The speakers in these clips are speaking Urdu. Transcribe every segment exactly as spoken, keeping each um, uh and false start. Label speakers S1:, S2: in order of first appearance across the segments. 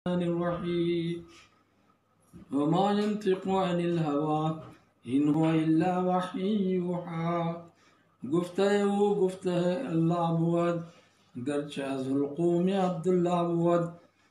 S1: الرحيم وما ينطق عن الهوى إن هو إلا وحی یوحی. گفتہ وہ گفتہ اللہ بود گرچہ از حلقوم عبداللہ بود.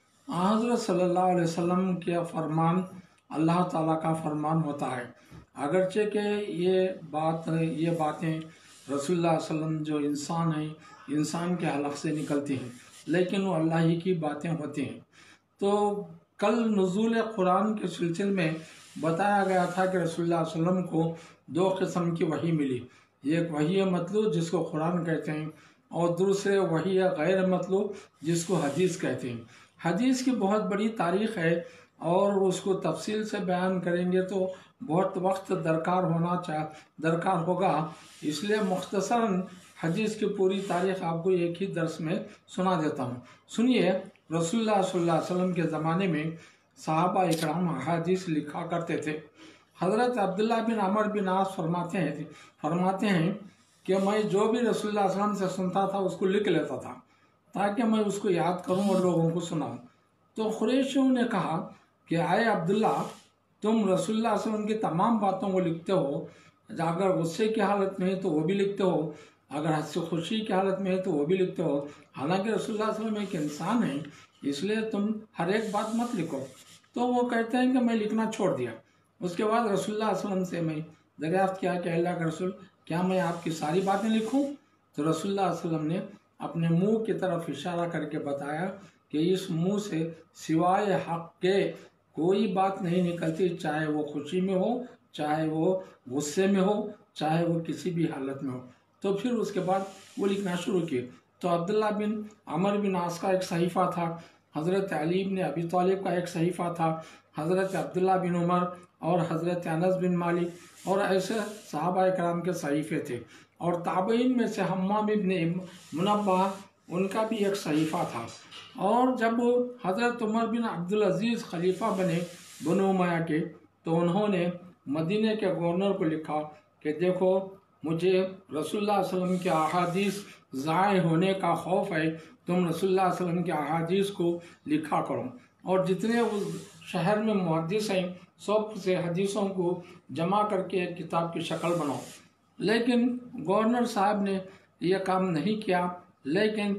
S1: حضرت صلی اللہ علیہ وسلم کا فرمان اللہ تعالیٰ کا فرمان ہوتا ہے، اگرچہ کہ یہ بات یہ باتیں رسول اللہ صلی اللہ علیہ وسلم جو انسان ہیں انسان کے حلق سے نکلتی ہیں، لیکن وہ اللہ ہی کی باتیں ہوتی ہیں. تو کل نزول قرآن کے سلسلے میں بتایا گیا تھا کہ رسول اللہ صلی اللہ علیہ وسلم کو دو قسم کی وحی ملی. ایک وحی مطلوب جس کو قرآن کہتے ہیں، اور دوسرے وحی غیر مطلوب جس کو حدیث کہتے ہیں. حدیث کی بہت بڑی تاریخ ہے اور اس کو تفصیل سے بیان کریں گے تو بہت وقت درکار ہونا چاہ درکار ہوگا. اس لیے مختصراً حدیث کی پوری تاریخ آپ کو ایک ہی درس میں سنا دیتا ہوں. سنیے، رسول اللہ صلی اللہ علیہ وسلم کے زمانے میں صحابہ اکرام احادیث لکھا کرتے تھے. حضرت عبداللہ بن عمر بن عاص فرماتے ہیں فرماتے ہیں کہ میں جو بھی رسول اللہ صلی اللہ علیہ وسلم سے سنتا تھا اس کو لکھ لیتا تھا تاکہ میں اس کو یاد کروں اور لوگوں کو سناؤں. تو قریشیوں نے کہا کہ اے عبداللہ، تم رسول اللہ صلی اللہ علیہ وسلم کی تمام باتوں کو لکھتے ہو، اگر غصے کی حالت میں ہے تو وہ بھی لکھتے ہو، اگر ہنسی خوشی کی حالت میں ہے تو وہ بھی لکھتے ہو، حالانکہ رسول اللہ صلی اللہ علیہ وسلم ایک انسان ہے، اس لیے تم ہر ایک بات مت لکھو. تو وہ کہتے ہیں کہ میں لکھنا چھوڑ دیا. اس کے بعد رسول اللہ صلی اللہ علیہ وسلم سے میں دریافت کیا کہ اللہ کے رسول، کیا میں آپ کی ساری باتیں لکھوں؟ تو رسول اللہ صلی اللہ علیہ وسلم نے اپنے منہ کی طرف اشارہ کر کے بتایا کہ اس منہ سے سوائے حق کے کوئی بات نہیں نکلتی، چاہے وہ خوشی میں ہو، چاہے وہ غصے میں ہو، چاہے وہ کسی بھی حالت میں ہو. تو پھر اس کے بعد وہ لکھنا شروع کیے. تو عبداللہ بن عمر بن عاص کا ایک صحیفہ تھا، حضرت علی بن ابی طالب کا ایک صحیفہ تھا، حضرت عبداللہ بن عمر اور حضرت انس بن مالک اور ایسے صحابہ کرام کے صحیفے تھے. اور تابعین میں سے حمام بن منبہ ان کا بھی ایک صحیفہ تھا. اور جب حضرت عمر بن عبدالعزیز خلیفہ بنے بنو امیہ کے، تو انہوں نے مدینہ کے گورنر کو لکھا کہ دیکھو، مجھے رسول اللہ صلی اللہ علیہ وسلم کے احادیث ضائع ہونے کا خوف ہے، تم رسول اللہ صلی اللہ علیہ وسلم کے احادیث کو لکھا کرو، اور جتنے اس شہر میں محدث ہیں سب سے حدیثوں کو جمع کر کے ایک کتاب کی شکل بناؤ. لیکن گورنر صاحب نے یہ کام نہیں کیا. لیکن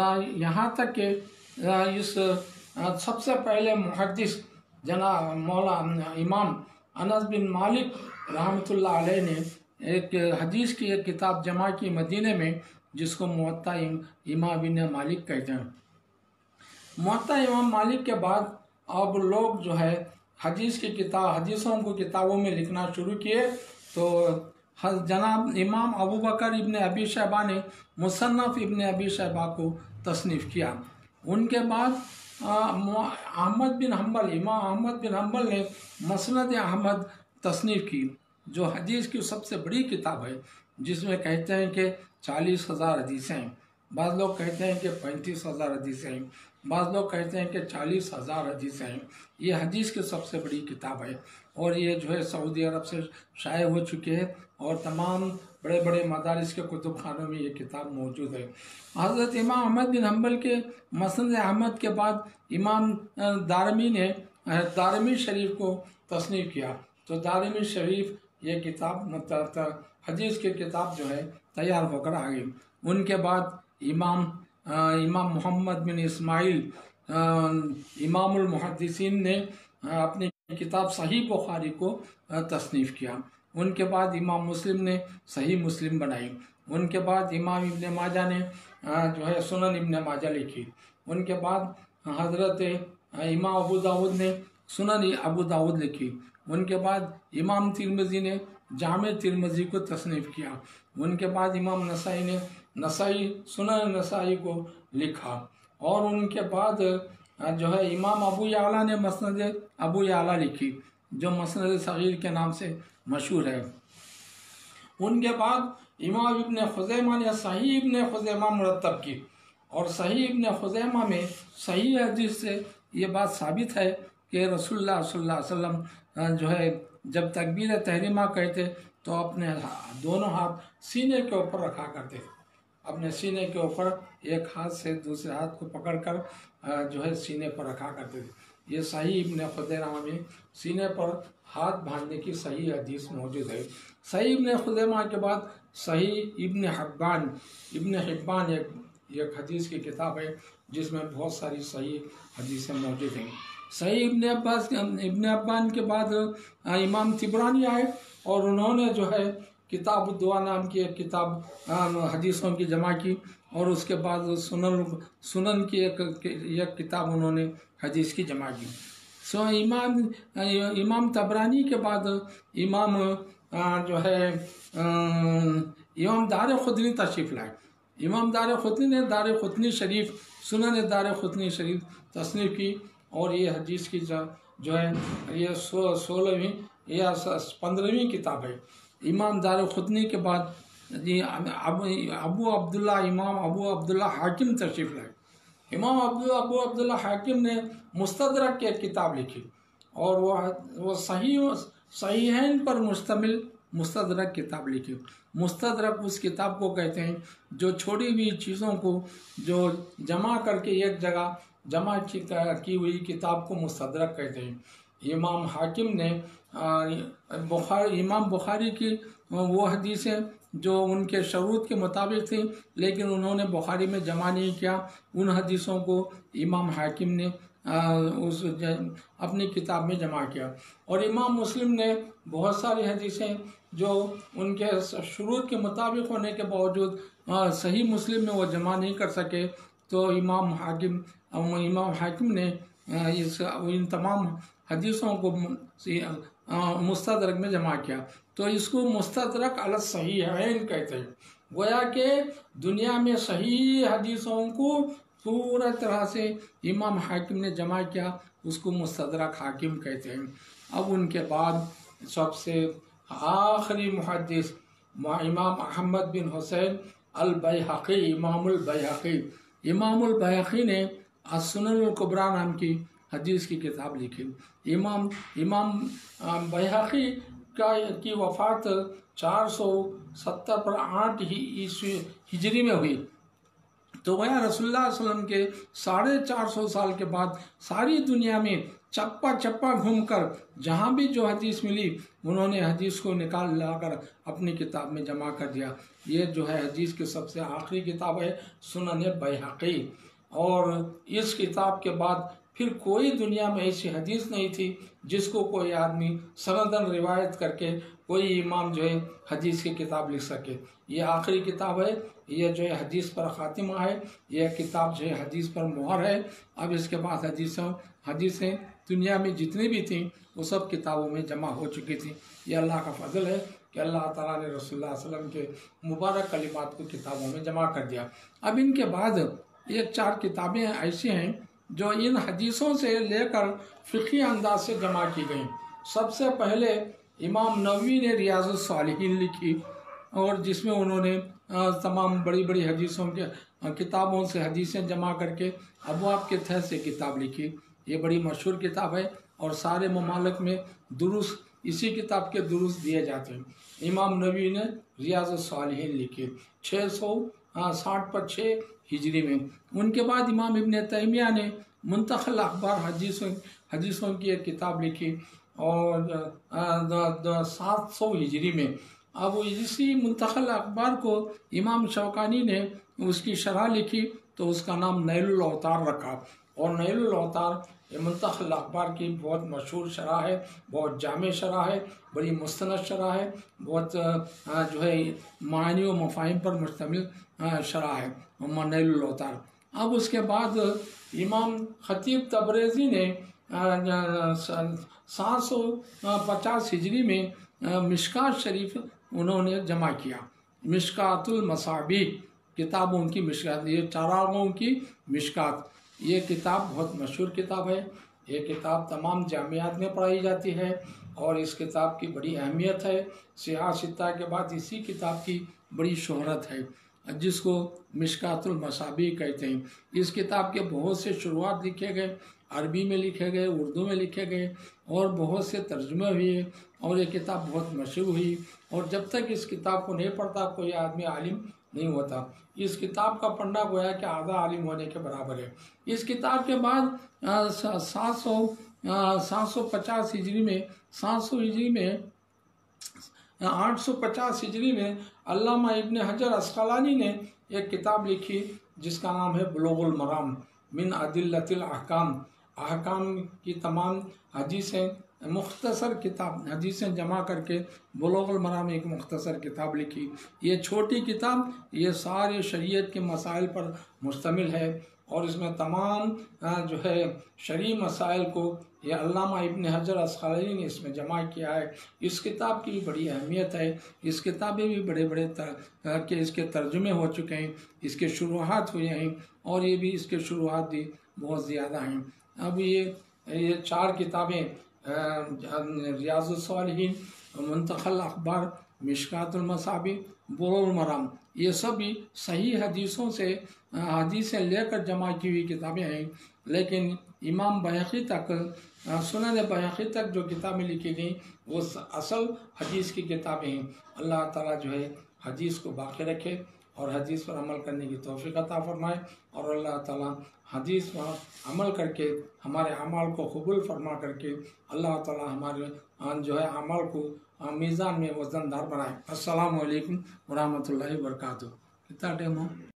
S1: یہاں تک کہ اس سب سے پہلے محدث جناب مولا امام انس بن مالک رحمۃ اللہ علیہ نے ایک حدیث کی ایک کتاب جمع کی مدینہ میں، جس کو موطا امام بن مالک کہتے ہیں. موطا امام مالک کے بعد اب لوگ جو ہے حدیث کی کتاب حدیثوں کو کتابوں میں لکھنا شروع کیے. تو جناب امام ابو بکر ابن ابی شیبہ نے مصنف ابن ابی شیبہ کو تصنیف کیا. ان کے بعد احمد بن حنبل امام احمد بن حنبل نے مسند احمد تصنیف کی، جو حدیث کی سب سے بڑی کتاب ہے، جس میں کہتے ہیں کہ چالیس ہزار حدیثیں ہیں، بعض لوگ کہتے ہیں کہ پینتیس ہزار حدیثیں ہیں، بعض لوگ کہتے ہیں کہ چالیس ہزار حدیثیں ہیں. یہ حدیث کی سب سے بڑی کتاب ہے، اور یہ جو ہے سعودی عرب سے شائع ہو چکے ہے، اور تمام بڑے بڑے مدارس کے کتب خانوں میں یہ کتاب موجود ہے. حضرت امام احمد بن حنبل کے مسند احمد کے بعد امام دارمی نے دارمی شریف کو تصنیف کیا. تو دارمی شریف یہ کتاب حدیث کی کتاب جو ہے تیار ہو کر آ گئی. ان کے بعد امام امام محمد بن اسماعیل امام المحدثین نے اپنی کتاب صحیح بخاری کو تصنیف کیا. ان کے بعد امام مسلم نے صحیح مسلم بنائی. ان کے بعد امام ابن ماجہ نے جو ہے سنن ابن ماجہ لکھی. ان کے بعد حضرت امام ابو داود نے سنن ابو داود لکھی. ان کے بعد امام ترمذی نے جامع ترمذی کو تصنیف کیا. ان کے بعد امام نسائی نے نسائی سنن نسائی کو لکھا. اور ان کے بعد جو ہے امام ابو یعلا نے مسند ابو یعلا لکھی، جو مسند صغیر کے نام سے مشہور ہے. ان کے بعد امام ابن خزیمہ نے صحیح ابن خزیمہ مرتب کی، اور صحیح ابن خزیمہ میں صحیح حدیث سے یہ بات ثابت ہے کہ رسول اللہ صلی اللہ علیہ وسلم جو ہے جب تکبیر تحریمہ کہتے تو اپنے دونوں ہاتھ سینے کے اوپر رکھا کرتے تھے. اپنے سینے کے اوپر ایک ہاتھ سے دوسرے ہاتھ کو پکڑ کر جو ہے سینے پر رکھا کرتے تھے۔ یہ صحیح ابن خزیمہ میں سینے پر ہاتھ باندھنے کی صحیح حدیث موجود ہے۔ صحیح ابن خزیمہ کے بعد صحیح ابن حبان ابن حبان ایک ایک حدیث کی کتاب ہے جس میں بہت ساری صحیح حدیثیں موجود ہیں۔ صحیح ابن عباس ابن حبان کے بعد امام طبرانی آئے اور انہوں نے جو ہے کتاب الدعا نام کی ایک کتاب حدیثوں کی جمع کی، اور اس کے بعد سنن سنن کی ایک ایک کتاب انہوں نے حدیث کی جمع کی۔ سو امام امام طبرانی کے بعد امام جو ہے امام دار قطنی تشریف لائے۔ امام دار قطنی نے دار قطنی شریف سنن دار قطنی شریف تصنیف کی، اور یہ حدیث کی جو ہے یہ سولہویں یا پندرہویں کتاب ہے۔ امام دار قطنی کے بعد ابو عبداللہ امام ابو عبداللہ حاکم تشریف لائے۔ امام ابو ابو عبداللہ حاکم نے مستدرک کی ایک کتاب لکھی، اور وہ وہ صحیح صحیحین پر مشتمل مستدرک کتاب لکھی۔ مستدرک اس کتاب کو کہتے ہیں جو چھوڑی ہوئی چیزوں کو جو جمع کر کے ایک جگہ جمع کی ہوئی کتاب کو مستدرک کہتے ہیں۔ امام حاکم نے بخاری امام بخاری کی وہ حدیثیں جو ان کے شروط کے مطابق تھیں لیکن انہوں نے بخاری میں جمع نہیں کیا، ان حدیثوں کو امام حاکم نے اس اپنی کتاب میں جمع کیا۔ اور امام مسلم نے بہت ساری حدیثیں جو ان کے شروط کے مطابق ہونے کے باوجود صحیح مسلم میں وہ جمع نہیں کر سکے، تو امام حاکم امام حاکم نے اس ان تمام حدیثوں کو مستدرک میں جمع کیا، تو اس کو مستدرک علی الصحیحین کہتے ہیں۔ گویا کہ دنیا میں صحیح حدیثوں کو پورا طرح سے امام حاکم نے جمع کیا، اس کو مستدرک حاکم کہتے ہیں۔ اب ان کے بعد سب سے آخری محدث امام احمد بن حسین البیہقی امام البیہقی امام البیہقی نے السنن الکبریٰ نام کی حدیث کی کتاب لکھی۔ امام امام بیہقی کا کی وفات چار سو ستر پر آٹھ عیسوی ہجری میں ہوئی، تو گویا رسول اللہ صلی اللہ علیہ وسلم کے ساڑھے چار سو سال کے بعد ساری دنیا میں چپا چپا گھوم کر جہاں بھی جو حدیث ملی انہوں نے حدیث کو نکال لا کر اپنی کتاب میں جمع کر دیا۔ یہ جو ہے حدیث کی سب سے آخری کتاب ہے سنن بیہقی، اور اس کتاب کے بعد پھر کوئی دنیا میں ایسی حدیث نہیں تھی جس کو کوئی آدمی سندن روایت کر کے کوئی امام جو ہے حدیث کی کتاب لکھ سکے۔ یہ آخری کتاب ہے، یہ جو ہے حدیث پر خاتمہ ہے، یہ کتاب جو ہے حدیث پر مہر ہے۔ اب اس کے بعد حدیثوں حدیثیں دنیا میں جتنی بھی تھیں وہ سب کتابوں میں جمع ہو چکی تھیں۔ یہ اللہ کا فضل ہے کہ اللہ تعالیٰ نے رسول اللہ صلی اللہ علیہ وسلم کے مبارک کلمات کو کتابوں میں جمع کر دیا۔ اب ان کے بعد ایک چار کتابیں ایسی ہیں جو ان حدیثوں سے لے کر فقہی انداز سے جمع کی گئیں۔ سب سے پہلے امام نووی نے ریاض الصالحین لکھی، اور جس میں انہوں نے تمام بڑی بڑی حدیثوں کے کتابوں سے حدیثیں جمع کر کے ابواب کے تحت سے کتاب لکھی۔ یہ بڑی مشہور کتاب ہے، اور سارے ممالک میں دروس اسی کتاب کے دروس دیے جاتے ہیں۔ امام نووی نے ریاض الصالحین لکھی چھ سو ساٹھ پر چھ ہجری میں۔ ان کے بعد امام ابن تیمیہ نے منتخب الاخبار حدیثوں حدیثوں کی ایک کتاب لکھی، اور سات سو ہجری میں۔ اب اسی منتخب اخبار کو امام شوکانی نے اس کی شرح لکھی تو اس کا نام نیل الاوطار رکھا، اور نیل الاوطار یہ منتخب اخبار کی بہت مشہور شرح ہے، بہت جامع شرح ہے، بڑی مستند شرح ہے، بہت جو ہے معانی و مفاہیم پر مشتمل شرح ہے نیل الاوطار۔ اب اس کے بعد امام خطیب تبریزی نے سات سو پچاس ہجری میں مشکات شریف انہوں نے جمع کیا۔ مشکات المصابیح کتابوں کی مشکات، یہ چراغوں کی مشکات، یہ کتاب بہت مشہور کتاب ہے۔ یہ کتاب تمام جامعات میں پڑھائی جاتی ہے، اور اس کتاب کی بڑی اہمیت ہے۔ سیاہ ستہ کے بعد اسی کتاب کی بڑی شہرت ہے، جس کو مشکات المصابیح کہتے ہیں۔ اس کتاب کے بہت سے شروحات لکھے گئے، عربی میں لکھے گئے، اردو میں لکھے گئے، اور بہت سے ترجمے ہوئے، اور یہ کتاب بہت مشہور ہوئی۔ اور جب تک اس کتاب کو نہیں پڑھتا کوئی آدمی عالم نہیں ہوتا۔ اس کتاب کا پڑھنا گویا کہ آدھا عالم ہونے کے برابر ہے۔ اس کتاب کے بعد سات سو سات سو پچاس ہجری میں سات سو ہجری میں آٹھ سو پچاس ہجری میں علامہ ابن حجر عسقلانی نے ایک کتاب لکھی جس کا نام ہے بلوغ المرام من ادلۃ الاحکام، احکام کی تمام حدیثیں، مختصر کتاب، حدیثیں جمع کر کے بلوغ المرام ایک مختصر کتاب لکھی۔ یہ چھوٹی کتاب یہ سارے شریعت کے مسائل پر مشتمل ہے، اور اس میں تمام جو ہے شرعی مسائل کو یہ علامہ ابن حجر عسقلانی نے اس میں جمع کیا ہے۔ اس کتاب کی بھی بڑی اہمیت ہے، اس کتابیں بھی بڑے بڑے کہ اس کے ترجمے ہو چکے ہیں، اس کے شروحات ہوئے ہیں، اور یہ بھی اس کے شروحات بھی بہت زیادہ ہیں۔ اب یہ یہ چار کتابیں ریاض الصالحین، منتخب الاخبار، مشکات المصابیح، بلوغ المرام، یہ سبھی صحیح حدیثوں سے حدیثیں لے کر جمع کی ہوئی کتابیں ہیں، لیکن امام بیہقی تک، سنن بیہقی تک جو کتابیں لکھی گئیں وہ اصل حدیث کی کتابیں ہیں۔ اللہ تعالیٰ جو ہے حدیث کو باقی رکھے اور حدیث پر عمل کرنے کی توفیق عطا فرمائے، اور اللہ تعالیٰ حدیث پر عمل کر کے ہمارے اعمال کو قبول فرما کر کے اللہ تعالیٰ ہمارے جو ہے اعمال کو میزان میں وزن دار بنائے۔ السلام علیکم ورحمۃ اللہ وبرکاتہ۔ کتنا ٹائم ہو؟